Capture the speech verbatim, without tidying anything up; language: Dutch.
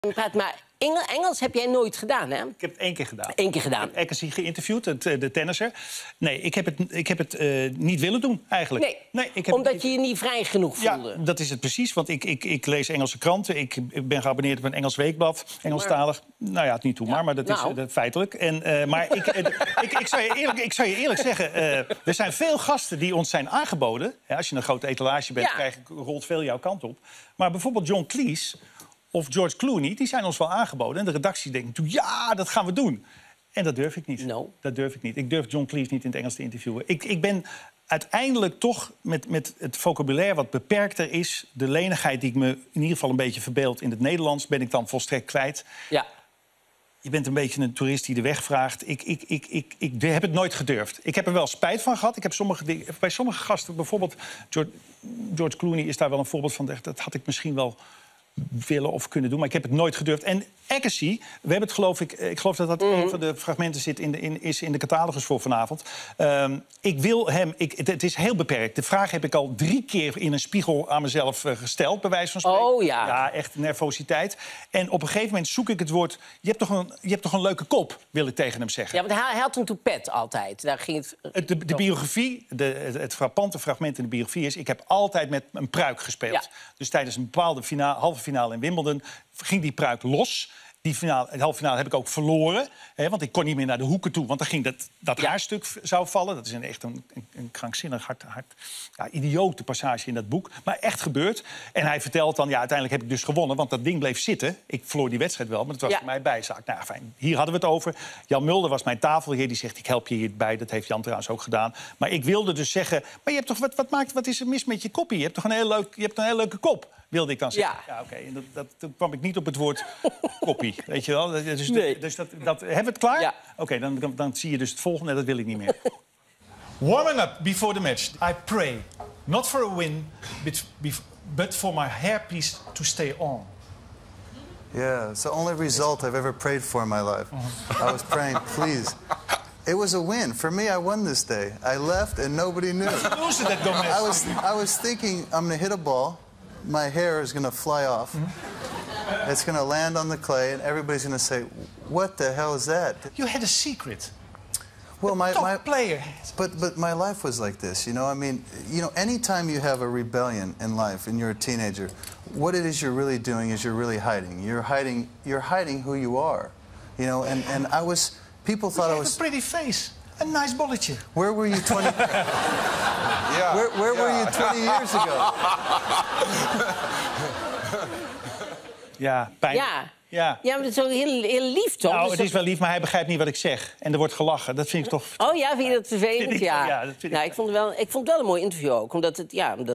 Praat maar Engel, Engels heb jij nooit gedaan, hè? Ik heb het één keer gedaan. Eén keer gedaan. Ik heb Agassi geïnterviewd, het, de tennisser. Nee, ik heb het, ik heb het uh, niet willen doen, eigenlijk. Nee, nee ik heb omdat het, je je niet vrij genoeg voelde. Ja, dat is het precies, want ik, ik, ik lees Engelse kranten. Ik, ik ben geabonneerd op een Engels weekblad, Engelstalig. Maar, nou ja, het niet toe, ja, maar, maar dat nou. is uh, feitelijk. En, uh, maar ik, uh, ik, ik, zou je eerlijk, ik zou je eerlijk zeggen, uh, er zijn veel gasten die ons zijn aangeboden. Ja, als je een grote etalage bent, ja. krijg, rolt veel jouw kant op. Maar bijvoorbeeld John Cleese of George Clooney, die zijn ons wel aangeboden. En de redactie denkt toen, ja, dat gaan we doen. En dat durf ik niet. No. Dat durf ik niet. Ik durf John Cleese niet in het Engels te interviewen. Ik, ik ben uiteindelijk toch met, met het vocabulaire wat beperkter is, de lenigheid die ik me in ieder geval een beetje verbeeld in het Nederlands, ben ik dan volstrekt kwijt. Ja. Je bent een beetje een toerist die de weg vraagt. Ik, ik, ik, ik, ik heb het nooit gedurfd. Ik heb er wel spijt van gehad. Ik heb sommige, bij sommige gasten, bijvoorbeeld George, George Clooney is daar wel een voorbeeld van. Dat had ik misschien wel willen of kunnen doen, maar ik heb het nooit gedurfd. En Agassi, we hebben het geloof ik... Ik geloof dat dat mm-hmm. een van de fragmenten zit in de, in, is in de catalogus voor vanavond. Um, ik wil hem... Ik, het, het is heel beperkt. De vraag heb ik al drie keer in een spiegel aan mezelf uh, gesteld, bij wijze van spreken. Oh ja. Ja, echt nervositeit. En op een gegeven moment zoek ik het woord... Je hebt toch een, je hebt toch een leuke kop, wil ik tegen hem zeggen. Ja, want hij, hij had een toepet altijd. Daar ging het... De, de biografie, de, het, het frappante fragment in de biografie is... Ik heb altijd met een pruik gespeeld. Ja. Dus tijdens een bepaalde finale, halve finale in Wimbledon ging die pruik los. Die finale, de halve finale heb ik ook verloren. Hè, want ik kon niet meer naar de hoeken toe. Want dan ging dat, dat ja. haarstuk zou vallen. Dat is een, echt een, een, een krankzinnig, hard, hard, ja, idiote passage in dat boek. Maar echt gebeurd. En hij vertelt dan, ja, uiteindelijk heb ik dus gewonnen. Want dat ding bleef zitten. Ik verloor die wedstrijd wel, maar het was ja. voor mij bijzaak. Nou, fijn, hier hadden we het over. Jan Mulder was mijn tafelheer. Die zegt, ik help je hierbij. Dat heeft Jan trouwens ook gedaan. Maar ik wilde dus zeggen... Maar je hebt toch, wat, wat, maakt, wat is er mis met je koppie? Je hebt toch een heel leuk, je hebt een heel leuke kop, wilde ik dan zeggen. Ja, ja oké. Okay. Dat, dat, toen kwam ik niet op het woord koppie. Weet je wel? Dus, nee. dus dat, dat, hebben we het klaar? Ja. Oké, okay, dan, dan, dan zie je dus het volgende en dat wil ik niet meer. Warming up before the match. I pray, not for a win, but, but for my hairpiece to stay on. Yeah, it's the only result I've ever prayed for in my life. Uh-huh. I was praying, please. It was a win. For me, I won this day. I left and nobody knew. I was, I was thinking, I'm going to hit a ball. My hair is going to fly off. Mm-hmm. It's going to land on the clay, and everybody's going to say, "What the hell is that?" You had a secret. Well, my top my player. But but my life was like this, you know. I mean, you know, anytime you have a rebellion in life, and you're a teenager, what it is you're really doing is you're really hiding. You're hiding. You're hiding who you are, you know. And and I was. People thought you I was a pretty face, a nice bolletje. Where were you twenty? yeah. Where where yeah. were you twenty years ago? Ja, pijn. Ja. Ja. ja, maar dat is ook heel, heel lief, toch? Nou, dus het dat... is wel lief, maar hij begrijpt niet wat ik zeg. En er wordt gelachen. Dat vind ik toch... Oh ja, vind je dat vervelend? Ik, ja. ja dat vind nou, ik... ik, vond het wel, ik vond het wel een mooi interview ook. Omdat het, ja, omdat